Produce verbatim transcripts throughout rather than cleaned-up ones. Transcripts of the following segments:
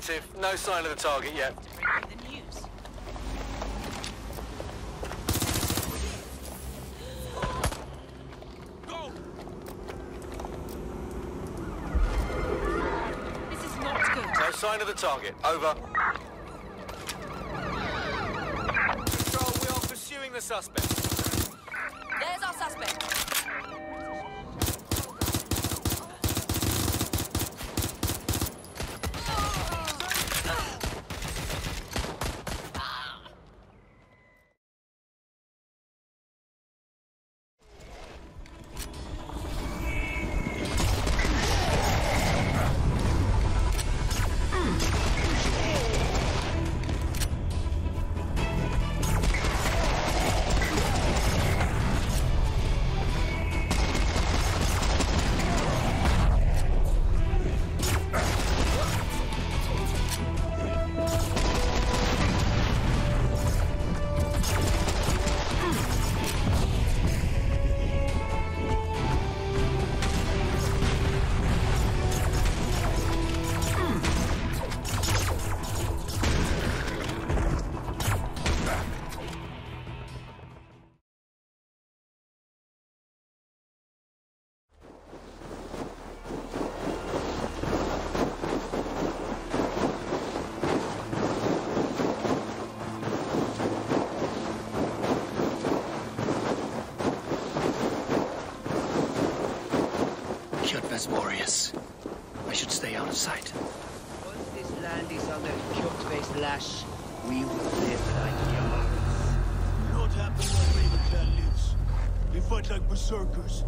Negative. No sign of the target yet. The news. Go! This is not good. No sign of the target. Over. Control, we are pursuing the suspect. There's our suspect. Glorious. I should stay out of sight. Once this land is under Kjotve's lash, we will live like dogs. Not happy when Raven Clan lives. They fight like berserkers.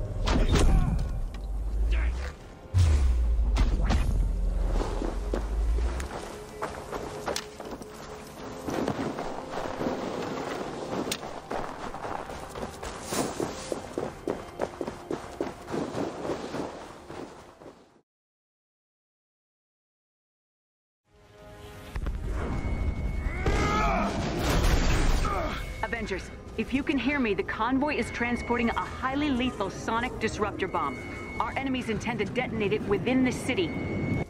Avengers, if you can hear me, the convoy is transporting a highly lethal sonic disruptor bomb. Our enemies intend to detonate it within the city.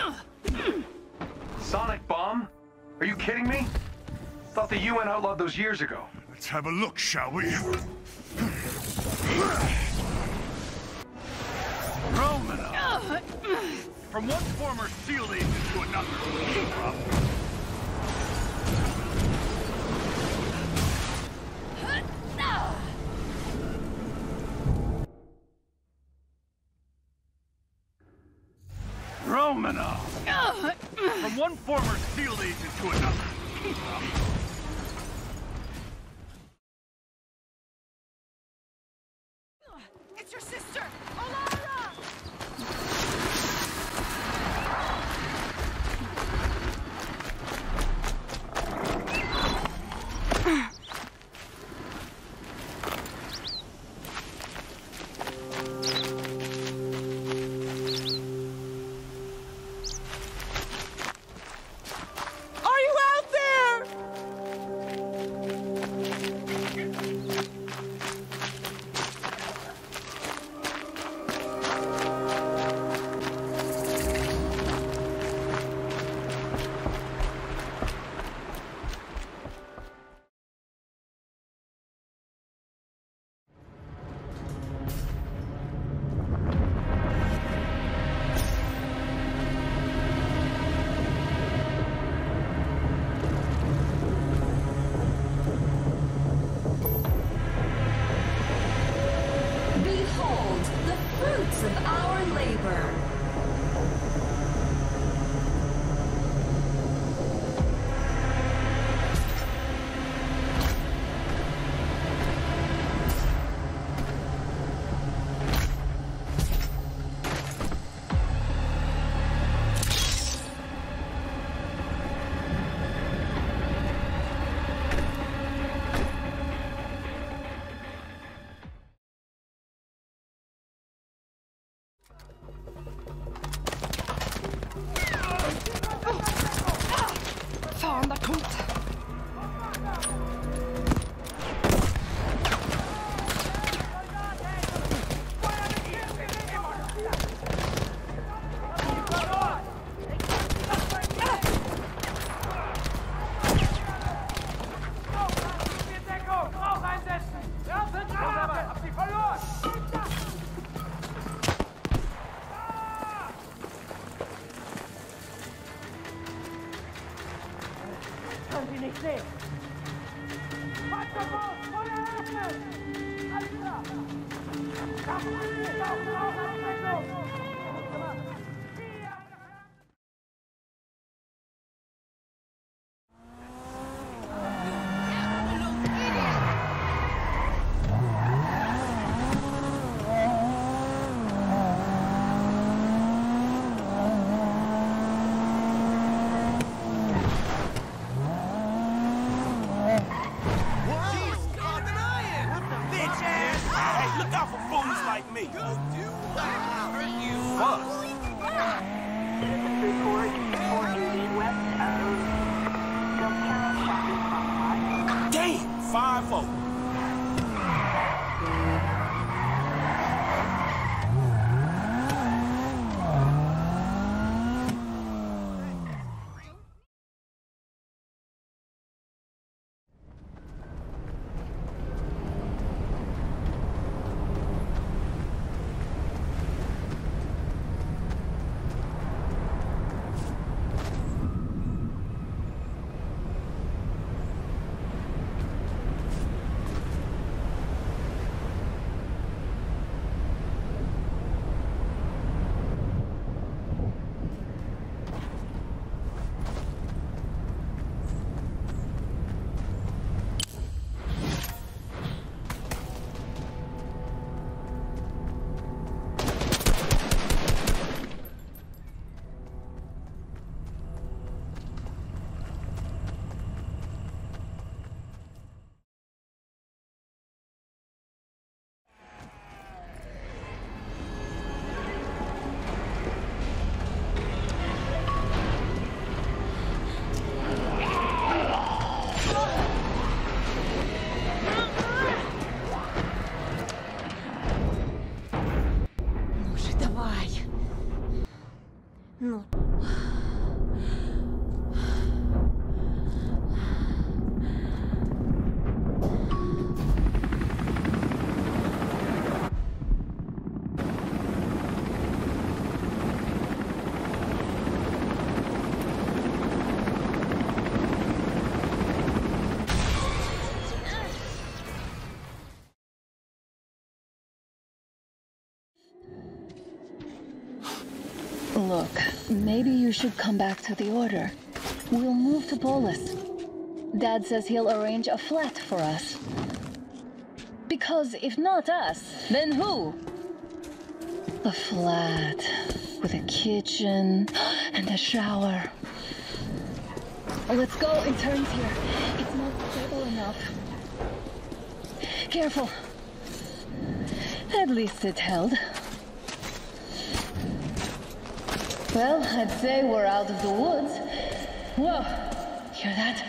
Sonic bomb? Are you kidding me? Thought the U N outlawed those years ago. Let's have a look, shall we? Romana! From one former SEAL agent to another. From Romana! From one former SEAL agent to another. It's your sister! Olara! of our labor. Fan, vad coolt! Ну. Look, maybe you should come back to the Order. We'll move to Polis. Dad says he'll arrange a flat for us. Because if not us, then who? A flat with a kitchen and a shower. Let's go in turns here. It's not stable enough. Careful. At least it held. Well, I'd say we're out of the woods. Whoa, hear that?